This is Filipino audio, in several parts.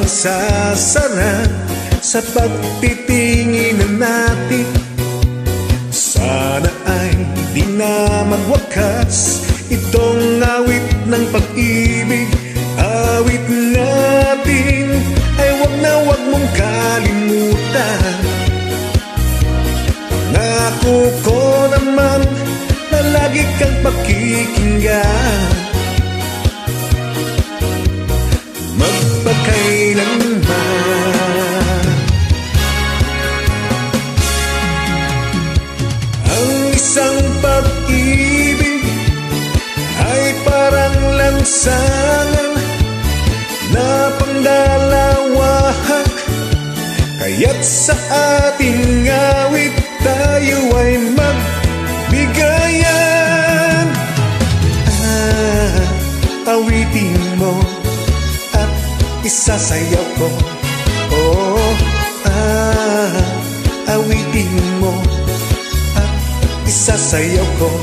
bang sasara sa pagtitingin natin? Sana ay di na magwakas itong awit ng pag-ibig. Awit natin ay wag na wag mong kalimutan. Pangako ko naman na lagi kang pakikinggan, magpakailanman. Ang isang pag-ibig ay parang lansangan na pangdalawahan, kaya't sa ating awit tayo ay magbigayan. Awitin mo at isasayaw ko. Oh, awitin mo at isasayaw ko.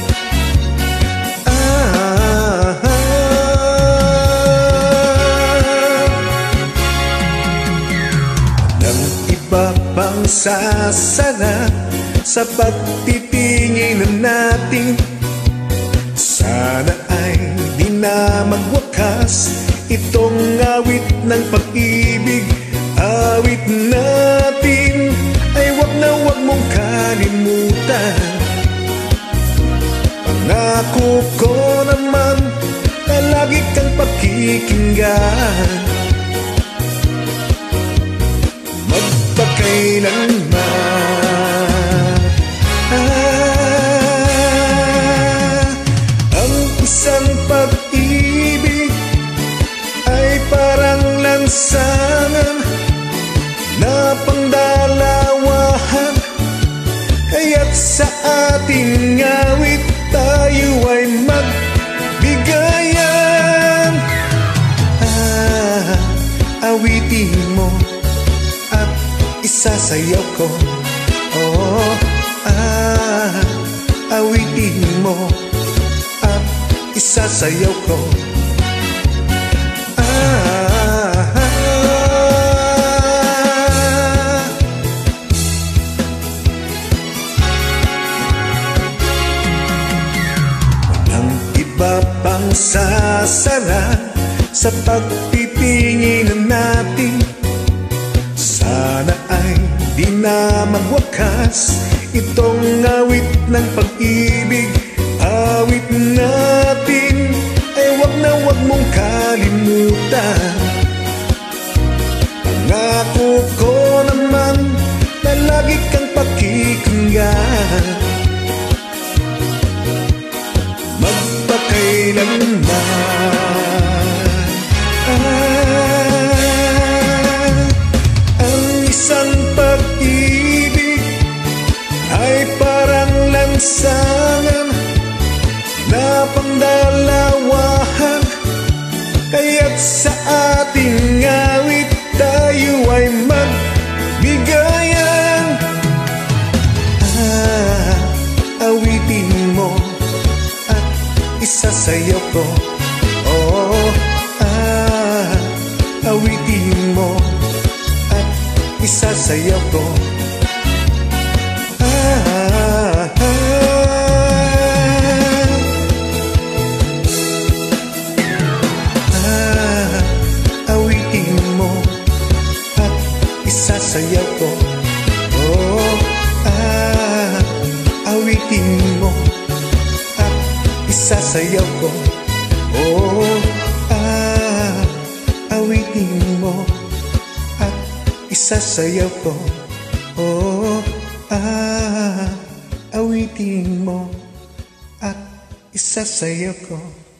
Bang sasara sa pagtitingin natin? Sana ay di na magwakas itong awit ng pag-ibig. Awit natin ay wag na wag mong kalimutan. Pangako ko naman na lagi kang pakikinggan, magpakailanman. Ang isang pag-ibig ay parang lansangan na pangdalawahan, kaya't sa ating awit tayo ay magbigayan. Awitin mo at isasayaw ko. Oh, awitin mo at isasayaw ko. Walang iba pang sasara sa pagtitingin natin. Sana ay di na magwakas itong awit ng pag-ibig. Awit natin ay wag na wag mong kalimutan. Pangako ko naman na lagi kang pakikinggan, magpakailanman. Isang pag-ibig ay parang lansangan na pangdalawahan, kaya't sa ating awit tayo ay magbigayan. Awitin mo at isasayaw ko. Oh, awitin mo at isasayaw ko. Awitin mo at isasayaw ko. Oh, awitin mo at isasayaw ko. Oh, awitin mo at isasayaw ko. Oh, awitin mo at isasayaw ko.